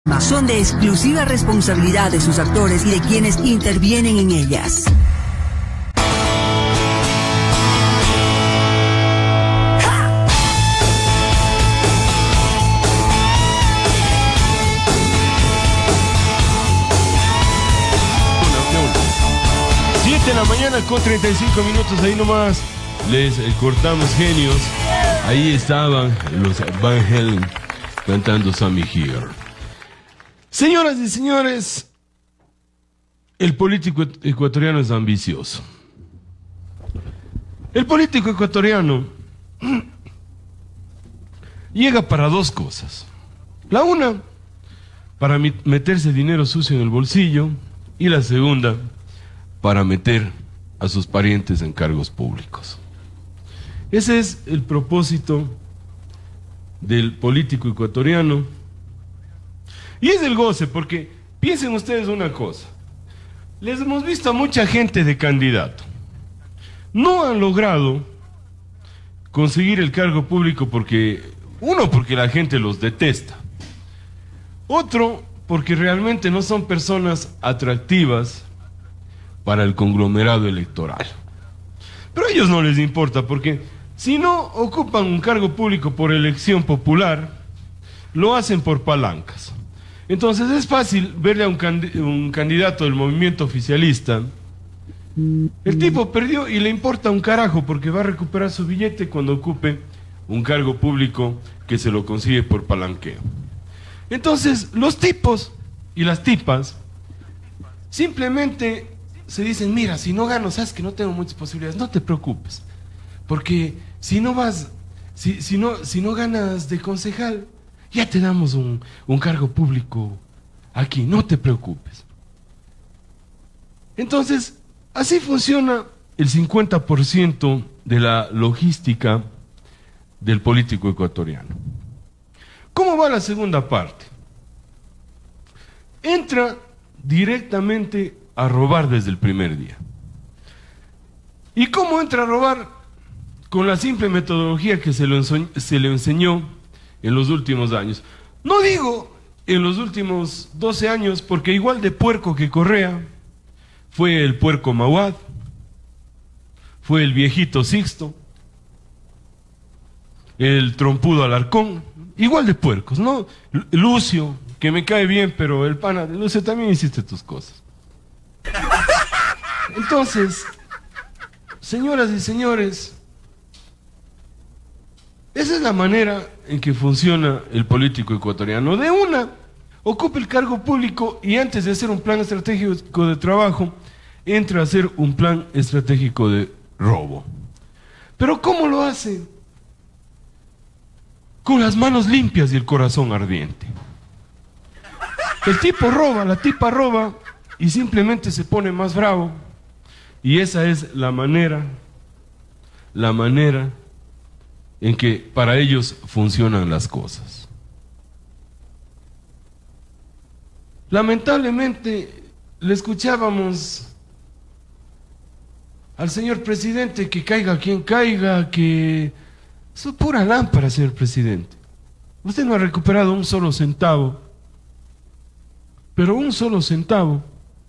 Son de exclusiva responsabilidad de sus actores y de quienes intervienen en ellas. De la mañana con 35 minutos, ahí nomás les cortamos genios. Ahí estaban los Van Halen cantando Sammy Here. Señoras y señores, el político ecuatoriano es ambicioso. El político ecuatoriano llega para dos cosas. La una, para meterse dinero sucio en el bolsillo, y la segunda, para meter a sus parientes en cargos públicos. Ese es el propósito del político ecuatoriano. Y es el goce, porque piensen ustedes una cosa. Les hemos visto a mucha gente de candidato. No han logrado conseguir el cargo público porque, uno, porque la gente los detesta. Otro, porque realmente no son personas atractivas para el conglomerado electoral. Pero a ellos no les importa, porque si no ocupan un cargo público por elección popular, lo hacen por palancas. Entonces es fácil verle a un candidato del movimiento oficialista. El tipo perdió y le importa un carajo, porque va a recuperar su billete cuando ocupe un cargo público que se lo consigue por palanqueo. Entonces los tipos y las tipas simplemente se dicen: mira, si no gano, sabes que no tengo muchas posibilidades, no te preocupes, porque si no ganas de concejal, ya te damos un cargo público aquí, no te preocupes. Entonces, así funciona el 50% de la logística del político ecuatoriano. ¿Cómo va la segunda parte? Entra directamente a robar desde el primer día. ¿Y cómo entra a robar? Con la simple metodología que se le enseñó en los últimos años. No digo en los últimos 12 años, porque igual de puerco que Correa fue el puerco Mauad, fue el viejito Sixto, el trompudo Alarcón, igual de puercos, ¿no? Lucio, que me cae bien, pero el pana de Lucio también hiciste tus cosas. Entonces, señoras y señores, esa es la manera en que funciona el político ecuatoriano. De una, ocupa el cargo público y antes de hacer un plan estratégico de trabajo, entra a hacer un plan estratégico de robo. Pero ¿cómo lo hace? Con las manos limpias y el corazón ardiente. El tipo roba, la tipa roba y simplemente se pone más bravo. Y esa es la manera en que para ellos funcionan las cosas. Lamentablemente le escuchábamos al señor presidente que caiga quien caiga, que eso es pura lámpara, señor presidente. Usted no ha recuperado un solo centavo, pero un solo centavo.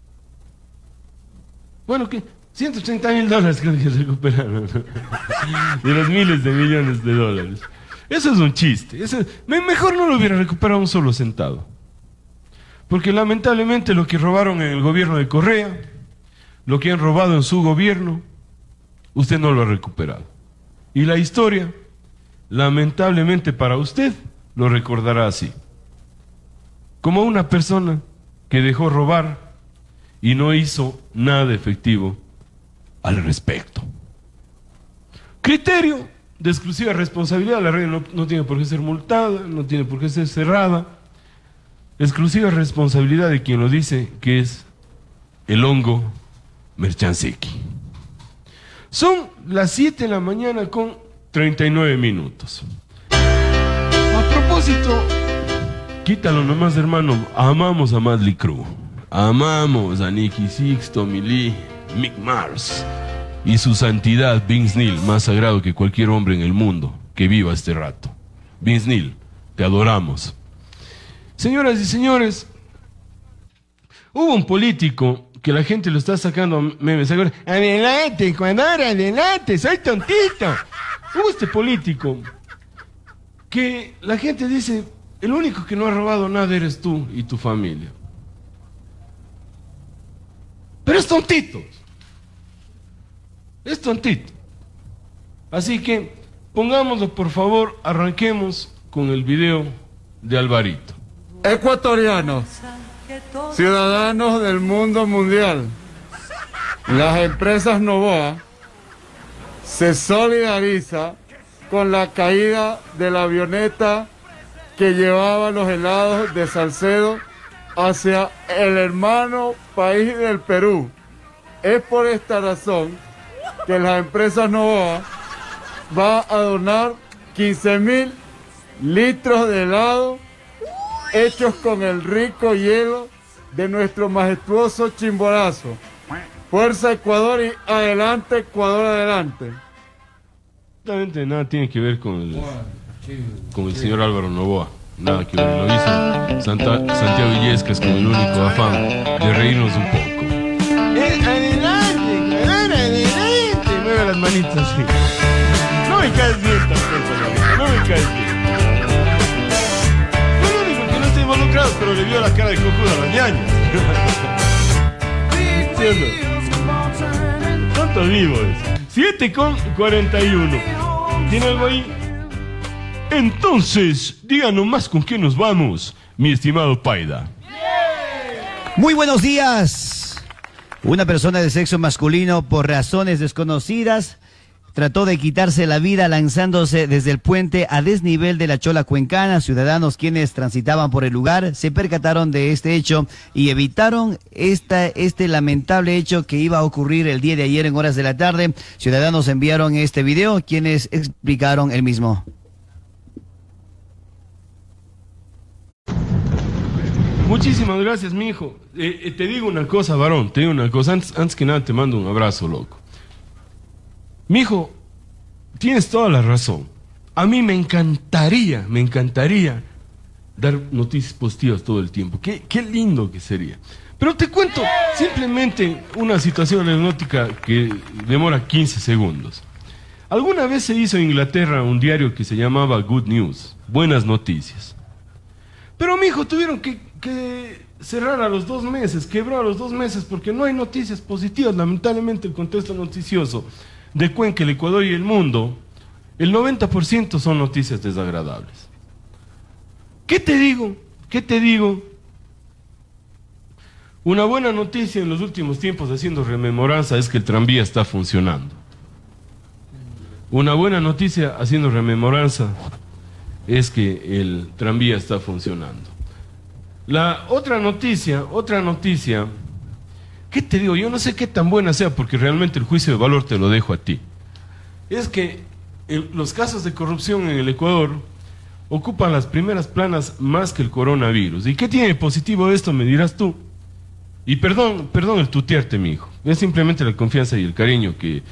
Bueno, ¿qué? $130.000 creo que recuperaron de los miles de millones de dólares. Eso es un chiste. Mejor no lo hubiera recuperado un solo centavo, porque lamentablemente lo que robaron en el gobierno de Correa, lo que han robado en su gobierno, usted no lo ha recuperado. Y la historia, lamentablemente para usted, lo recordará así: como una persona que dejó robar y no hizo nada efectivo al respecto. Criterio de exclusiva responsabilidad. La red no tiene por qué ser multada, no tiene por qué ser cerrada. Exclusiva responsabilidad de quien lo dice, que es el hongo Merchanseki. Son las 7 de la mañana con 39 minutos. A propósito, quítalo nomás, hermano, amamos a Madly Crew, amamos a Nicky Sixto, Millie, Mick Mars y su santidad Vince Neil, más sagrado que cualquier hombre en el mundo que viva este rato. Vince Neil, te adoramos. Señoras y señores, hubo un político que la gente lo está sacando memes. Adelante, Ecuador, adelante, soy tontito. Hubo este político que la gente dice, el único que no ha robado nada eres tú y tu familia. Pero es tontito. Es tontito. Así que pongámoslo, por favor, arranquemos con el video de Alvarito. Ecuatorianos, ciudadanos del mundo mundial, las empresas Novoa se solidariza con la caída de la avioneta que llevaba los helados de Salcedo hacia el hermano país del Perú. Es por esta razón que las empresas Novoa va a donar 15.000 litros de helado hechos con el rico hielo de nuestro majestuoso Chimborazo. Fuerza Ecuador y adelante Ecuador, adelante. Exactamente, nada tiene que ver con el señor Álvaro Novoa. Nada que ver, lo hizo Santiago Illescas con el único afán de reírnos un poco. Adelante, adelante. Mueve las manitas así. No me caes bien tampoco, no me caes bien. Fue el único que no está involucrado, pero le vio la cara de cojudo a las ñañas. ¿Cuánto vivo es? 7:41. ¿Tiene algo ahí? Entonces, díganos más con qué nos vamos, mi estimado Paida. Muy buenos días. Una persona de sexo masculino, por razones desconocidas, trató de quitarse la vida lanzándose desde el puente a desnivel de la Chola Cuencana. Ciudadanos quienes transitaban por el lugar se percataron de este hecho y evitaron este lamentable hecho que iba a ocurrir el día de ayer en horas de la tarde. Ciudadanos enviaron este video, quienes explicaron el mismo. Muchísimas gracias, mi hijo. Te digo una cosa, varón, te digo una cosa. Antes que nada te mando un abrazo, loco. Mi hijo, tienes toda la razón. A mí me encantaría dar noticias positivas todo el tiempo. Qué lindo que sería. Pero te cuento simplemente una situación aeronáutica que demora 15 segundos. Alguna vez se hizo en Inglaterra un diario que se llamaba Good News, Buenas Noticias. Pero, mi hijo, tuvieron que cerrar a los 2 meses, quebró a los 2 meses porque no hay noticias positivas. Lamentablemente el contexto noticioso de Cuenca, el Ecuador y el mundo, el 90% son noticias desagradables. ¿Qué te digo? Una buena noticia en los últimos tiempos, haciendo rememoranza, es que el tranvía está funcionando. Una buena noticia, haciendo rememoranza, es que el tranvía está funcionando. La otra noticia, ¿qué te digo? Yo no sé qué tan buena sea, porque realmente el juicio de valor te lo dejo a ti. Es que los casos de corrupción en el Ecuador ocupan las primeras planas más que el coronavirus. ¿Y qué tiene positivo esto, me dirás tú? Y perdón el tutearte, mi hijo. Es simplemente la confianza y el cariño que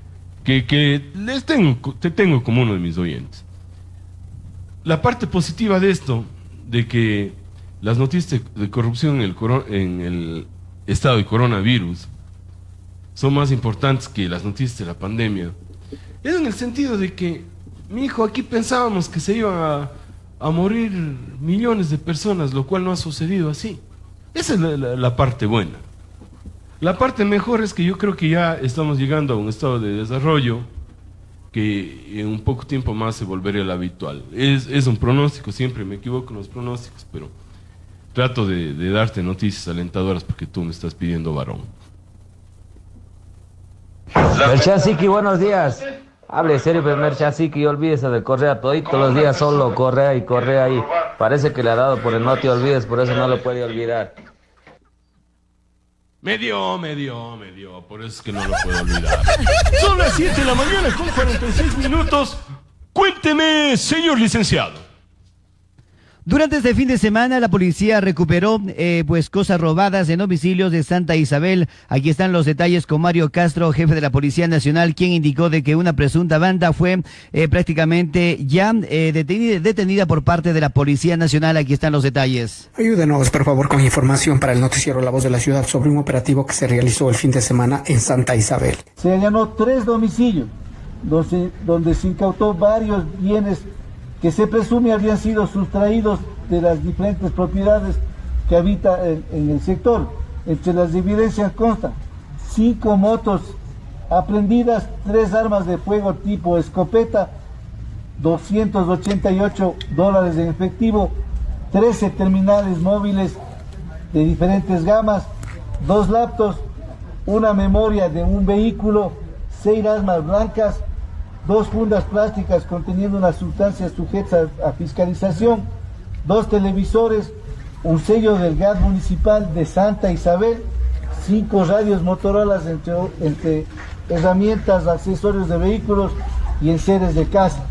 te tengo como uno de mis oyentes. La parte positiva de esto, de que las noticias de corrupción en el estado de coronavirus son más importantes que las noticias de la pandemia, es en el sentido de que, mi hijo, aquí pensábamos que se iban a morir millones de personas, lo cual no ha sucedido así. Esa es la parte buena. La parte mejor es que yo creo que ya estamos llegando a un estado de desarrollo que en un poco tiempo más se volvería el habitual. Es un pronóstico, siempre me equivoco en los pronósticos, pero trato de darte noticias alentadoras porque tú me estás pidiendo, varón. Merchasiki, buenos días. Hable serio, pero Merchasiki, olvídese de Correa. Todos los días solo Correa y parece que le ha dado por el no te olvides, por eso no lo puede olvidar. Me dio, por eso es que no lo puedo olvidar. Son las 7 de la mañana con 46 minutos. Cuénteme, señor licenciado. Durante este fin de semana la policía recuperó pues cosas robadas en domicilios de Santa Isabel. Aquí están los detalles con Mario Castro, jefe de la Policía Nacional, quien indicó de que una presunta banda fue prácticamente ya detenida por parte de la Policía Nacional. Aquí están los detalles. Ayúdenos, por favor, con información para el noticiero La Voz de la Ciudad sobre un operativo que se realizó el fin de semana en Santa Isabel. Se allanó 3 domicilios donde se incautó varios bienes que se presume habían sido sustraídos de las diferentes propiedades que habita en el sector. Entre las evidencias consta 5 motos aprehendidas, 3 armas de fuego tipo escopeta, $288 en efectivo, 13 terminales móviles de diferentes gamas, 2 laptops, una memoria de un vehículo, 6 armas blancas, 2 fundas plásticas conteniendo una sustancia sujeta a fiscalización, 2 televisores, un sello del gas municipal de Santa Isabel, 5 radios Motorola entre herramientas, accesorios de vehículos y enseres de casa.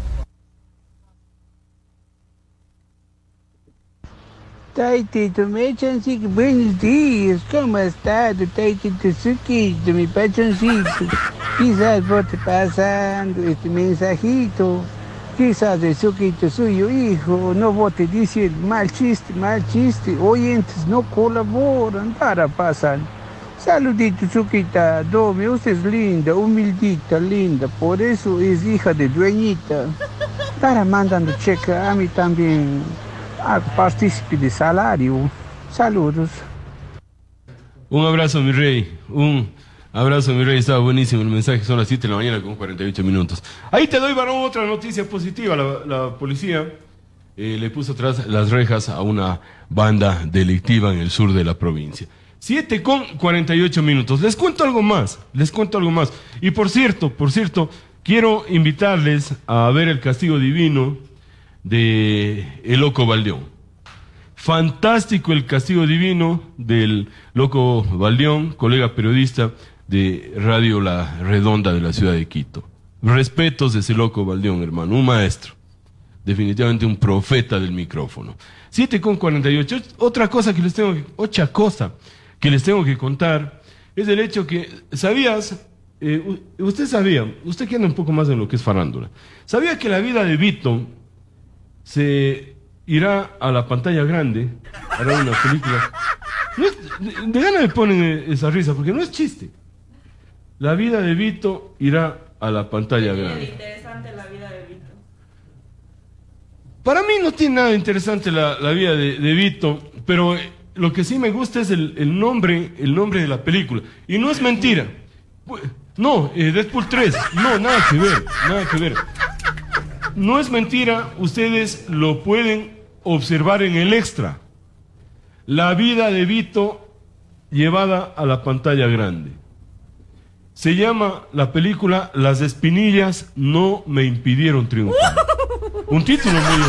Taitito, mi pachoncito, buenos días, ¿cómo has estado, Taitito Suquito, mi pachoncito? Quizás vote pasando este mensajito, quizás el Suquito suyo hijo no vote diciendo mal chiste, oyentes no colaboran para pasar. Saludito Suquita, Domi, usted es linda, humildita, linda, por eso es hija de dueñita. Estará mandando cheque a mí también. Partícipe de salario. Saludos. Un abrazo, mi rey. Un abrazo, mi rey. Estaba buenísimo el mensaje. Son las 7 de la mañana con 48 minutos. Ahí te doy, varón, otra noticia positiva. La policía le puso atrás las rejas a una banda delictiva en el sur de la provincia. 7 con 48 minutos. Les cuento algo más. Y por cierto, quiero invitarles a ver El Castigo Divino de El Loco Baldeón. Fantástico El Castigo Divino del Loco Baldeón, colega periodista de Radio La Redonda de la ciudad de Quito. Respetos de ese Loco Baldeón, hermano, un maestro, definitivamente un profeta del micrófono. 7 con 48. Otra cosa que les tengo que contar es el hecho que, ¿sabías? Usted que anda un poco más en lo que es farándula, ¿sabía que la vida de Vito se irá a la pantalla grande? Hará una película. No es, de gana me ponen esa risa, porque no es chiste. La vida de Vito irá a la pantalla grande. Interesante la vida de Vito. Para mí no tiene nada interesante la vida de Vito, pero lo que sí me gusta es el nombre de la película. Y no es mentira. No, Deadpool 3. No, nada que ver. No es mentira, ustedes lo pueden observar en el extra. La vida de Vito llevada a la pantalla grande. Se llama la película Las espinillas no me impidieron triunfar. Un título muy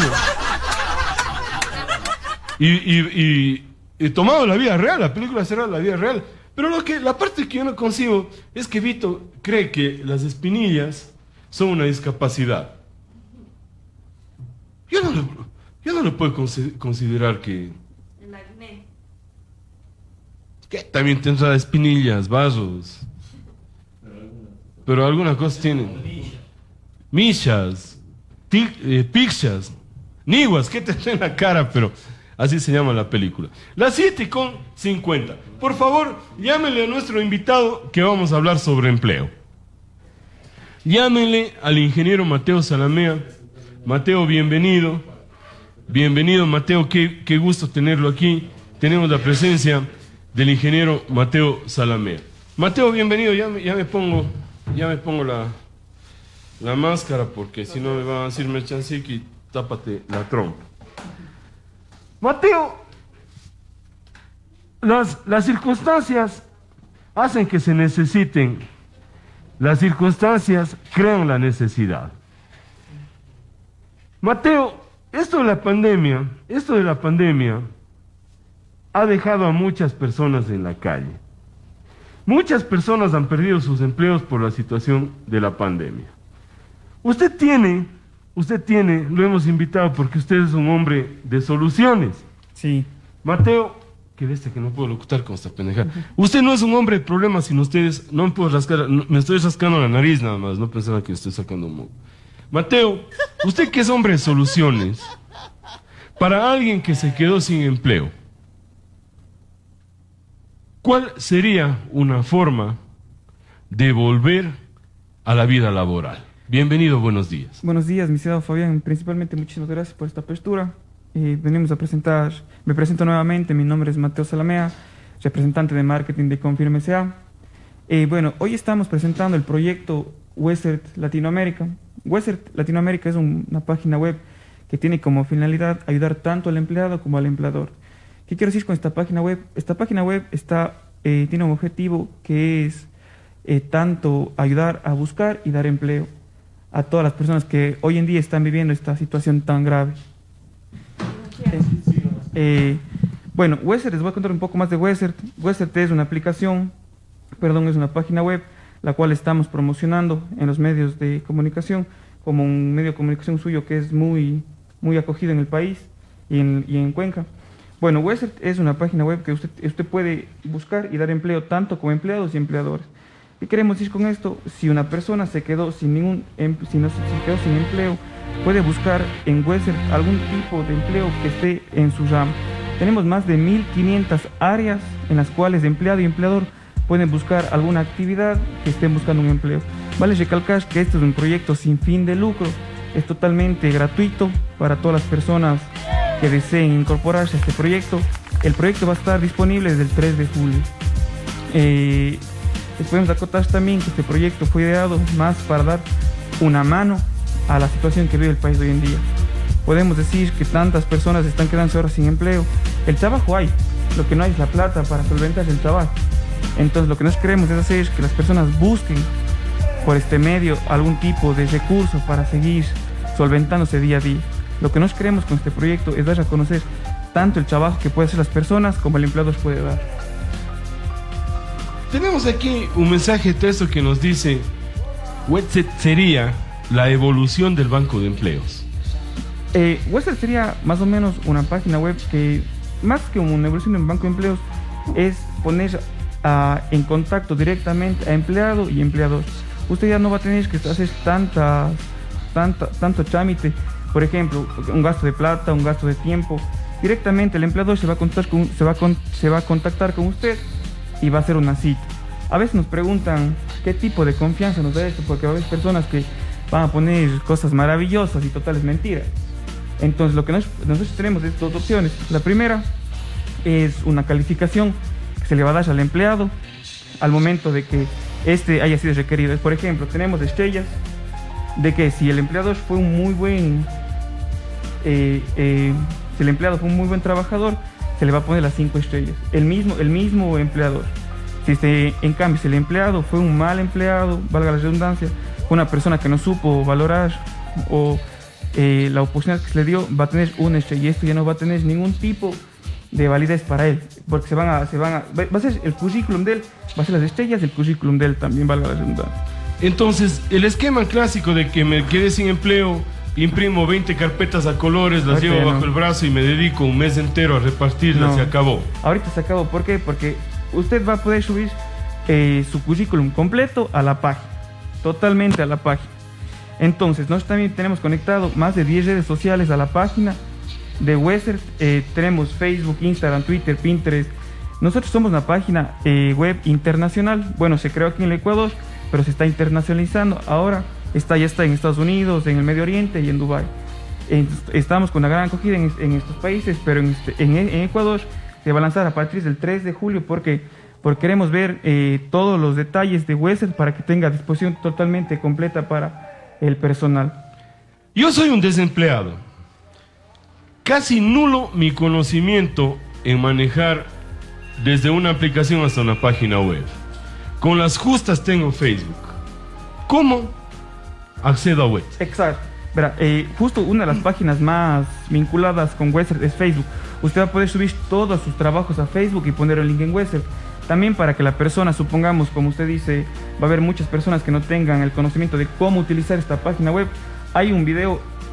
emotivo. Y tomado de la vida real, la película será la vida real. Pero la parte que yo no concibo es que Vito cree que las espinillas son una discapacidad. Yo no lo puedo considerar que... El acné. Que también tendrá espinillas, vasos. Pero algunas cosas tienen. Michas, pixas, niguas, que te en la cara, pero así se llama la película. Las 7 con 50. Por favor, llámenle a nuestro invitado que vamos a hablar sobre empleo. Llámenle al ingeniero Mateo Salamea. Mateo, bienvenido. Bienvenido, Mateo, qué gusto tenerlo aquí. Tenemos la presencia del ingeniero Mateo Salamea. Mateo, bienvenido. Ya me pongo la máscara, porque si no me van a decir Merchanciqui, tápate la trompa. Mateo, las circunstancias hacen que se necesiten. Las circunstancias crean la necesidad. Mateo, esto de la pandemia ha dejado a muchas personas en la calle. Muchas personas han perdido sus empleos por la situación de la pandemia. Usted tiene lo hemos invitado porque usted es un hombre de soluciones. Sí. Mateo, que no puedo locutar con esta pendejada. Usted no es un hombre de problemas, sino ustedes, no me puedo rascar, me estoy rascando la nariz nada más, no pensaba que estoy sacando un moco. Mateo, usted que es hombre de soluciones, para alguien que se quedó sin empleo, ¿cuál sería una forma de volver a la vida laboral? Bienvenido, buenos días. Buenos días, mi estimado Fabián. Principalmente, muchísimas gracias por esta apertura. Venimos a presentar, me presento nuevamente, mi nombre es Mateo Salamea, representante de marketing de Confirme S.A. Bueno, hoy estamos presentando el proyecto Wesert Latinoamérica. Wesert Latinoamérica es una página web que tiene como finalidad ayudar tanto al empleado como al empleador. ¿Qué quiero decir con esta página web? Esta página web tiene un objetivo que es tanto ayudar a buscar y dar empleo a todas las personas que hoy en día están viviendo esta situación tan grave. Bueno, Wesert, les voy a contar un poco más de Wesert. Wesert es una es una página web la cual estamos promocionando en los medios de comunicación como un medio de comunicación suyo que es muy acogido en el país y en Cuenca. Bueno, Wesert es una página web que usted puede buscar y dar empleo tanto como empleados y empleadores. ¿Qué queremos decir con esto? Si una persona se quedó sin empleo, puede buscar en Wesert algún tipo de empleo que esté en su rama. Tenemos más de 1.500 áreas en las cuales empleado y empleador pueden buscar alguna actividad que estén buscando un empleo. Vale recalcar que este es un proyecto sin fin de lucro, es totalmente gratuito para todas las personas que deseen incorporarse a este proyecto. El proyecto va a estar disponible desde el 3 de julio. Les podemos acotar también que este proyecto fue ideado más para dar una mano a la situación que vive el país hoy en día. Podemos decir que tantas personas están quedándose ahora sin empleo. El trabajo hay, lo que no hay es la plata para solventar el trabajo. Entonces lo que nosotros queremos es hacer que las personas busquen por este medio algún tipo de recurso para seguir solventándose día a día. Lo que nosotros queremos con este proyecto es dar a conocer tanto el trabajo que pueden hacer las personas como el empleador puede dar. Tenemos aquí un mensaje de texto que nos dice: Wesert sería la evolución del banco de empleos. Wesert sería más o menos una página web que, más que una evolución de un banco de empleos, es poner en contacto directamente a empleado y empleador. Usted ya no va a tener que hacer tanto trámite, por ejemplo, un gasto de plata, un gasto de tiempo. Directamente el empleador se va a contactar con usted y va a hacer una cita. A veces nos preguntan qué tipo de confianza nos da esto, porque a veces personas que van a poner cosas maravillosas y totales mentiras. Entonces lo que nosotros tenemos es dos opciones. La primera es una calificación que se le va a dar al empleado al momento de que este haya sido requerido. Por ejemplo, tenemos estrellas de que si el empleador fue un muy buen trabajador, se le va a poner las 5 estrellas. El mismo empleador. En cambio, si el empleado fue un mal empleado, valga la redundancia, una persona que no supo valorar o la oportunidad que se le dio, va a tener una estrella, y esto ya no va a tener ningún tipo de validez para él, porque va a ser el currículum de él, va a ser las estrellas del currículum de él también, valga la redundancia. Entonces, el esquema clásico de que me quedé sin empleo, imprimo 20 carpetas a colores, las llevo bajo el brazo y me dedico un mes entero a repartirlas, se acabó. Ahorita se acabó. ¿Por qué? Porque usted va a poder subir su currículum completo a la página, totalmente a la página. Entonces, nosotros también tenemos conectado más de 10 redes sociales a la página de Wesert. Tenemos Facebook, Instagram, Twitter, Pinterest. Nosotros somos una página web internacional. Bueno, se creó aquí en el Ecuador, pero se está internacionalizando. Ahora ya está en Estados Unidos, en el Medio Oriente y en Dubái. Estamos con una gran acogida en estos países, pero en Ecuador se va a lanzar a partir del 3 de julio porque queremos ver todos los detalles de Wesert para que tenga disposición totalmente completa para el personal. Yo soy un desempleado. Casi nulo mi conocimiento en manejar desde una aplicación hasta una página web. Con las justas tengo Facebook. ¿Cómo accedo a Wesert? Exacto. Verá, justo una de las páginas más vinculadas con Wesert es Facebook. Usted va a poder subir todos sus trabajos a Facebook y poner el link en Wesert. También para que la persona, supongamos, como usted dice, va a haber muchas personas que no tengan el conocimiento de cómo utilizar esta página web. Hay un video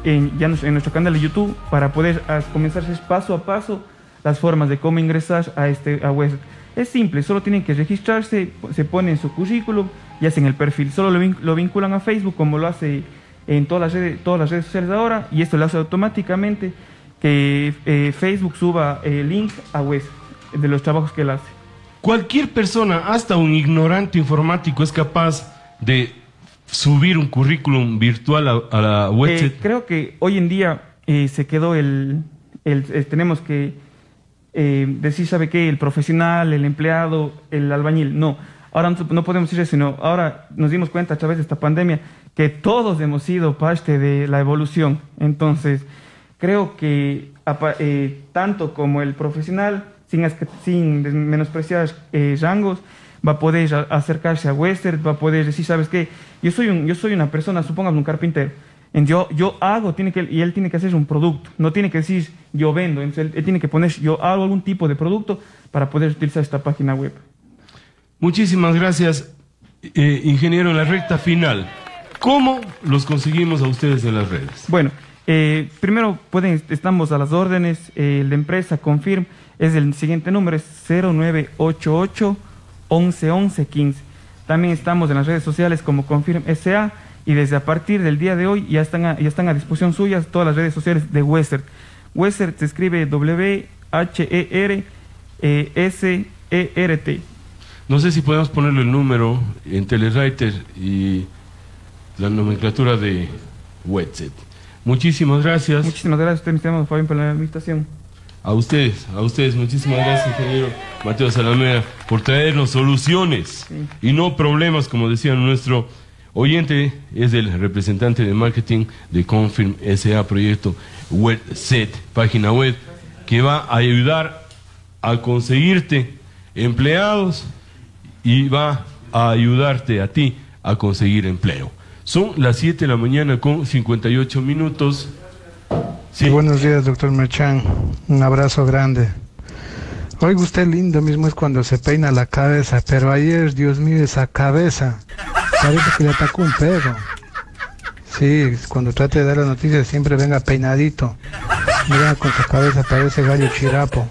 en nuestro canal de YouTube para poder comenzar a hacer paso a paso las formas de cómo ingresar a Western. Es simple, solo tienen que registrarse, se ponen su currículum y hacen el perfil. Solo lo vinculan a Facebook como lo hace en todas las redes sociales ahora, y esto lo hace automáticamente que Facebook suba el link a Western de los trabajos que él hace. Cualquier persona, hasta un ignorante informático, es capaz de subir un currículum virtual a la website. Creo que hoy en día se quedó tenemos que decir, ¿sabe qué? El profesional, el empleado, el albañil. No, ahora no podemos decir eso, sino ahora nos dimos cuenta a través de esta pandemia que todos hemos sido parte de la evolución. Entonces, creo que tanto como el profesional, sin menospreciar rangos, va a poder acercarse a Western, va a poder decir, ¿sabes qué? Yo soy una persona, supongamos un carpintero, yo hago, y él tiene que hacer un producto, no tiene que decir yo vendo, entonces él tiene que poner yo hago algún tipo de producto para poder utilizar esta página web. Muchísimas gracias, ingeniero. En la recta final, ¿cómo los conseguimos a ustedes en las redes? Bueno, primero estamos a las órdenes. La empresa Confirm es el siguiente número, es 0988 11 11 15. También estamos en las redes sociales como Confirm SA, y desde a partir del día de hoy ya están a disposición suyas todas las redes sociales de Western. Western se escribe WHERSERT. No sé si podemos ponerle el número en Telewriter y la nomenclatura de Western. Muchísimas gracias. Muchísimas gracias a usted, mi estimado Fabián, por la invitación. A ustedes, muchísimas gracias, ingeniero Mateo Zalamea, por traernos soluciones y no problemas, como decía nuestro oyente. Es el representante de marketing de Confirm SA, proyecto WebSet, página web, que va a ayudar a conseguirte empleados y va a ayudarte a ti a conseguir empleo. Son las 7 de la mañana con 58 minutos. Sí. Buenos días, doctor Merchan. Un abrazo grande. Oiga, usted lindo mismo es cuando se peina la cabeza, pero ayer, Dios mío, esa cabeza parece que le atacó un perro. Sí, cuando trate de dar la noticia siempre venga peinadito. Mira, con su cabeza parece gallo chirapo.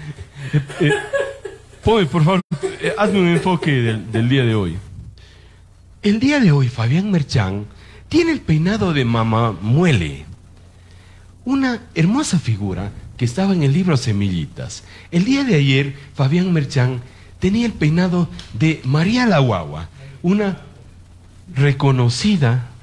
Por favor, hazme un enfoque del día de hoy. El día de hoy, Fabián Merchan tiene el peinado de Mamá Muele, una hermosa figura que estaba en el libro Semillitas. El día de ayer, Fabián Merchan tenía el peinado de María la Guagua, una reconocida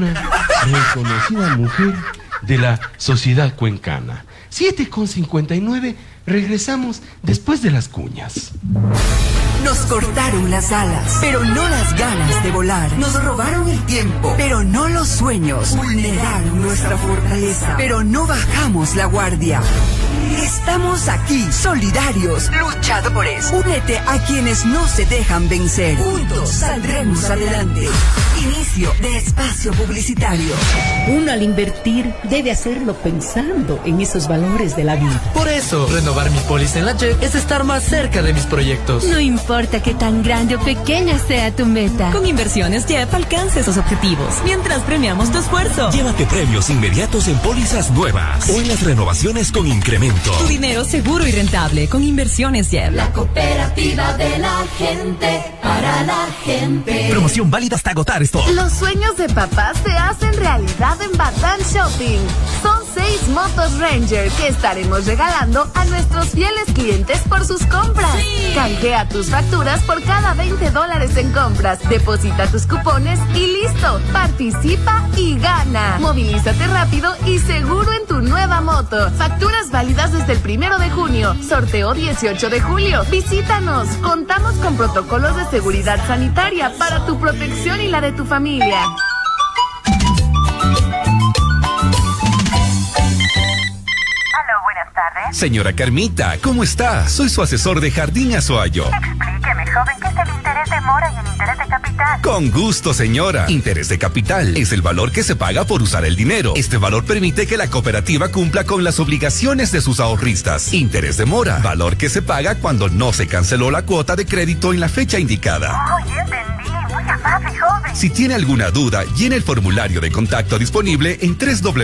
mujer de la sociedad cuencana. 7:59, regresamos después de las cuñas. Nos cortaron las alas, pero no las ganas de volar. Nos robaron el tiempo, pero no los sueños. Vulneraron nuestra fortaleza, pero no bajamos la guardia. Estamos aquí, solidarios, luchadores. Únete a quienes no se dejan vencer. Juntos saldremos adelante. Inicio de espacio publicitario. Uno al invertir debe hacerlo pensando en esos valores de la vida. Por eso, renovar mi póliza en la JEP es estar más cerca de mis proyectos. No importa qué tan grande o pequeña sea tu meta. Con Inversiones JEP alcanza esos objetivos, mientras premiamos tu esfuerzo. Llévate premios inmediatos en pólizas nuevas o en las renovaciones con incremento. Tu dinero seguro y rentable con Inversiones JEP. La cooperativa de la gente, para la gente. Promoción válida hasta agotar esto. Los sueños de papá se hacen realidad en Batán Shopping. Son 6 motos Ranger que estaremos regalando a nuestros fieles clientes por sus compras. Sí. Canjea tus facturas por cada $20 en compras. Deposita tus cupones y listo. Participa y gana. Movilízate rápido y seguro en tu nueva moto. Facturas válidas desde el 1 de junio. Sorteo 18 de julio. Visítanos. Contamos con protocolos de seguridad sanitaria para tu protección y la de tu familia. Buenas tardes. Señora Carmita, ¿cómo está? Soy su asesor de Jardín Azuayo. Explíqueme, joven, ¿qué es el interés de mora y el interés de capital? Con gusto, señora. Interés de capital es el valor que se paga por usar el dinero. Este valor permite que la cooperativa cumpla con las obligaciones de sus ahorristas. Interés de mora, valor que se paga cuando no se canceló la cuota de crédito en la fecha indicada. Oh, ya entendí. Muy amable, joven. Si tiene alguna duda, llene el formulario de contacto disponible en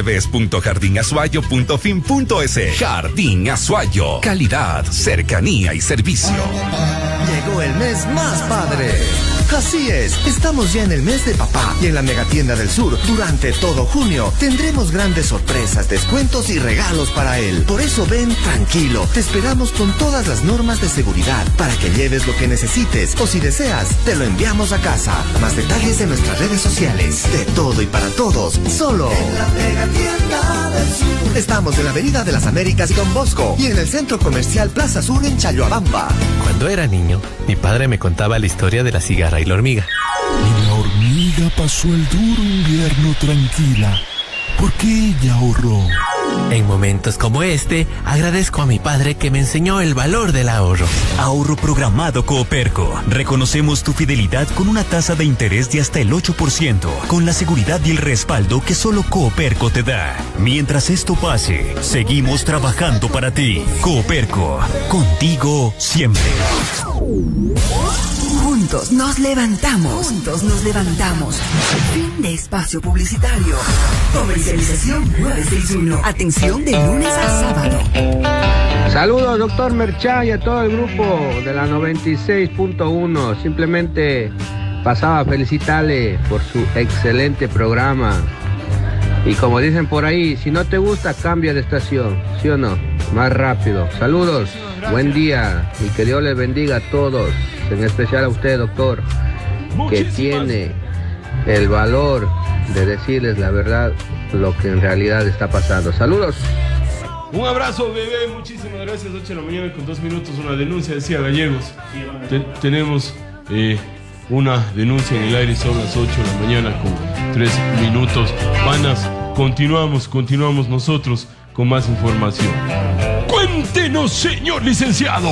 www.jardinazuayo.fin.es. Jardín Azuayo. Calidad, cercanía y servicio. Llegó el mes más padre. Así es, estamos ya en el mes de papá y en la Megatienda del Sur, durante todo junio, tendremos grandes sorpresas, descuentos y regalos para él. Por eso ven tranquilo, te esperamos con todas las normas de seguridad para que lleves lo que necesites o si deseas, te lo enviamos a casa. Más detalles en nuestras redes sociales. De todo y para todos, solo en la Megatienda del Sur. Estamos en la Avenida de las Américas y Don Bosco y en el Centro Comercial Plaza Sur en Chayoabamba. Cuando era niño, mi padre me contaba la historia de la cigarra y la hormiga. Y la hormiga pasó el duro invierno tranquila, porque ella ahorró. En momentos como este, agradezco a mi padre que me enseñó el valor del ahorro. Ahorro programado Cooperco. Reconocemos tu fidelidad con una tasa de interés de hasta el 8%, con la seguridad y el respaldo que solo Cooperco te da. Mientras esto pase, seguimos trabajando para ti. Cooperco, contigo siempre. Juntos nos levantamos. Juntos nos levantamos. Fin de espacio publicitario. Comercialización 961. Atención de lunes a sábado. Saludos, doctor Merchan, y a todo el grupo de la 96.1. Simplemente pasaba a felicitarle por su excelente programa. Y como dicen por ahí, si no te gusta, cambia de estación. ¿Sí o no? Más rápido. Saludos, buen día y que Dios les bendiga a todos. En especial a usted, doctor, que tiene el valor de decirles la verdad, lo que en realidad está pasando. Saludos. Un abrazo, bebé, muchísimas gracias. 8 de la mañana con 2 minutos, una denuncia, decía Gallegos. Tenemos una denuncia en el aire, son las 8 de la mañana con 3 minutos. Panas, continuamos nosotros con más información. Cuéntenos, señor licenciado.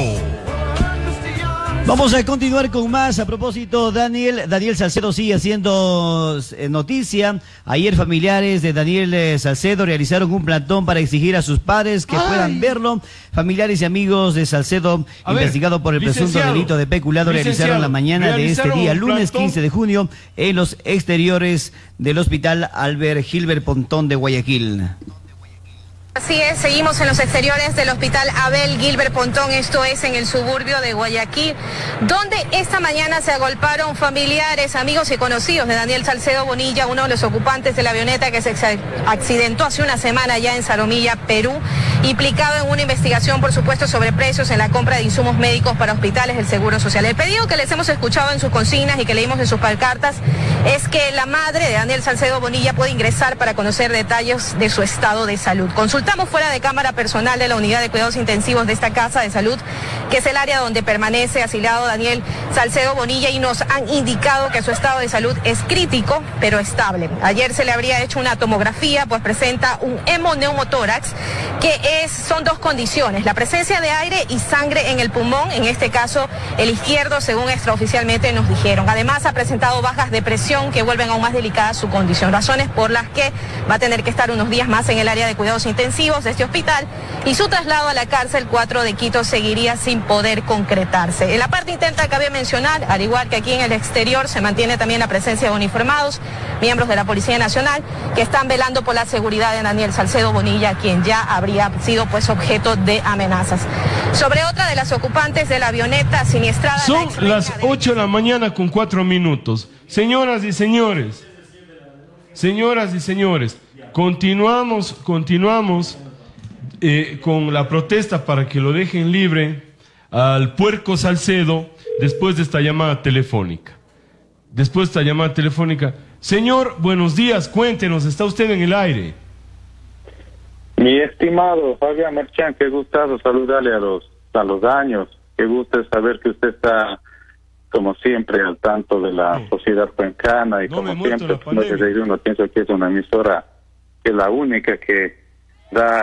Vamos a continuar con más. A propósito, Daniel Salcedo sigue haciendo noticia. Ayer familiares de Daniel Salcedo realizaron un plantón para exigir a sus padres que puedan verlo. Familiares y amigos de Salcedo, investigado por el presunto delito de peculado, realizaron la mañana de este día, lunes 15 de junio, en los exteriores del Hospital Albert Gilbert Pontón de Guayaquil. Así es, seguimos en los exteriores del Hospital Abel Gilbert Pontón, esto es en el suburbio de Guayaquil, donde esta mañana se agolparon familiares, amigos y conocidos de Daniel Salcedo Bonilla, uno de los ocupantes de la avioneta que se accidentó hace una semana ya en Zarumilla, Perú, implicado en una investigación, por supuesto, sobre precios en la compra de insumos médicos para hospitales del Seguro Social. El pedido que les hemos escuchado en sus consignas y que leímos en sus pancartas es que la madre de Daniel Salcedo Bonilla pueda ingresar para conocer detalles de su estado de salud. Estamos fuera de cámara personal de la unidad de cuidados intensivos de esta casa de salud, que es el área donde permanece asilado Daniel Salcedo Bonilla, y nos han indicado que su estado de salud es crítico, pero estable. Ayer se le habría hecho una tomografía, pues presenta un hemoneumotórax, que son dos condiciones: la presencia de aire y sangre en el pulmón, en este caso el izquierdo, según extraoficialmente nos dijeron. Además ha presentado bajas de presión que vuelven aún más delicada su condición, razones por las que va a tener que estar unos días más en el área de cuidados intensivos de este hospital, y su traslado a la cárcel 4 de Quito seguiría sin poder concretarse. En la parte interna cabe mencionar, al igual que aquí en el exterior, se mantiene también la presencia de uniformados, miembros de la Policía Nacional, que están velando por la seguridad de Daniel Salcedo Bonilla, quien ya habría sido pues objeto de amenazas. Sobre otra de las ocupantes de la avioneta siniestrada... Son las 8 de la mañana con 4 minutos. Señoras y señores, continuamos con la protesta para que lo dejen libre al puerco Salcedo después de esta llamada telefónica. Señor, buenos días, cuéntenos, está usted en el aire. Mi estimado Fabián Merchan, qué gustazo saludarle a los años. Qué gusto saber que usted está, como siempre, al tanto de la sociedad cuencana, y como siempre, uno piensa que es una emisora que es la única que da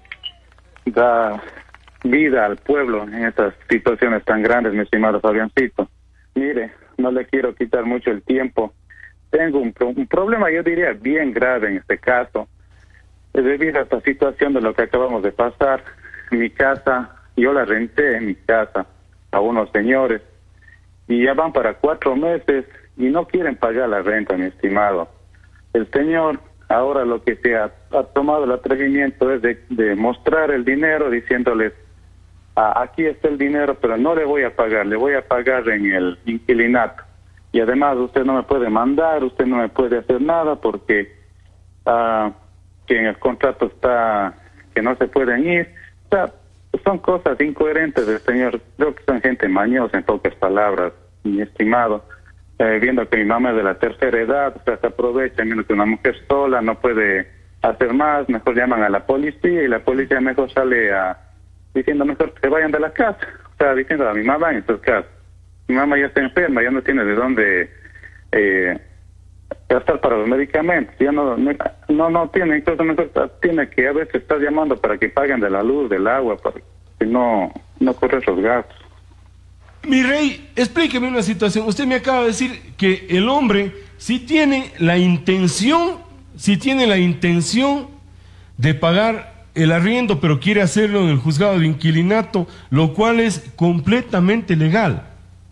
vida al pueblo en estas situaciones tan grandes, mi estimado Fabiancito. Mire, no le quiero quitar mucho el tiempo. Tengo un problema, yo diría, bien grave en este caso. Es debido a esta situación de lo que acabamos de pasar. Mi casa, yo la renté en mi casa a unos señores, y ya van para 4 meses y no quieren pagar la renta, mi estimado. El señor ahora lo que se ha tomado el atrevimiento es de mostrar el dinero diciéndoles, aquí está el dinero, pero no le voy a pagar, le voy a pagar en el inquilinato. Y además usted no me puede mandar, usted no me puede hacer nada porque que en el contrato está que no se pueden ir. O sea, son cosas incoherentes del señor. Creo que son gente mañosa, en pocas palabras, mi estimado. Viendo que mi mamá es de la tercera edad, o sea, se aprovecha, viendo que una mujer sola no puede hacer más, mejor llaman a la policía y la policía mejor sale diciendo mejor que se vayan de la casa. O sea, diciendo a mi mamá en estos casos. Mi mamá ya está enferma, ya no tiene de dónde gastar para los medicamentos, ya no tiene, incluso mejor tiene que a veces estar llamando para que paguen de la luz, del agua, para que no corre esos gastos. Mi rey, explíqueme una situación. Usted me acaba de decir que el hombre sí tiene la intención de pagar el arriendo, pero quiere hacerlo en el juzgado de inquilinato, lo cual es completamente legal.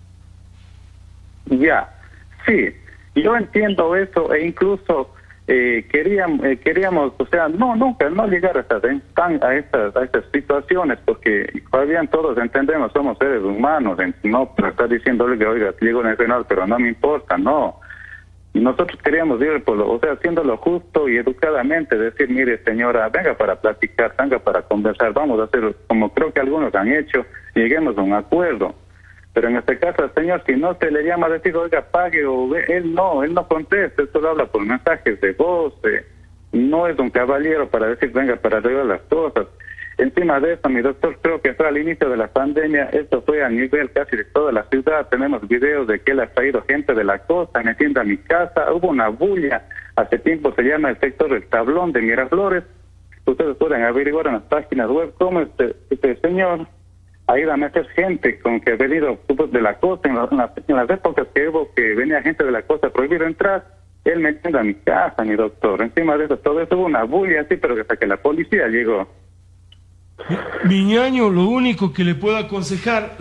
Ya, sí, yo entiendo eso e incluso queríamos, o sea, nunca llegar a estas situaciones, porque todavía todos entendemos, somos seres humanos, no para estar diciéndole que oiga, llego en el penal, pero no me importa, no. Y nosotros queríamos ir haciéndolo justo y educadamente, decir, mire señora, venga para platicar, venga para conversar, vamos a hacer como creo que algunos han hecho, lleguemos a un acuerdo. Pero en este caso, al señor, si no se le llama a decir, oiga, pague, él no contesta, él solo habla por mensajes de voz, no es un caballero para decir, venga, para arreglar las cosas. Encima de eso, mi doctor, creo que fue al inicio de la pandemia, esto fue a nivel casi de toda la ciudad, tenemos videos de que él ha traído gente de la costa, metiendo a mi casa, hubo una bulla, hace tiempo se llama el sector El Tablón de Miraflores, ustedes pueden averiguar en las páginas web cómo este señor ha ido a meter gente con que ha venido de la costa, en las épocas que hubo que venía gente de la costa prohibido entrar, él metiendo a mi casa, mi doctor. Encima de eso, todo eso hubo una bulla así, pero hasta que la policía llegó. Mi ñaño, lo único que le puedo aconsejar